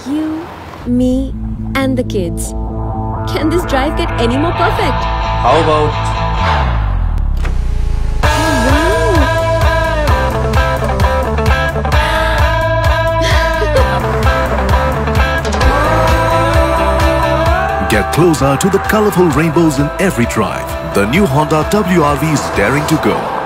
You, me, and the kids. Can this drive get any more perfect? How about... Get closer to the colorful rainbows in every drive. The new Honda WRV is daring to go.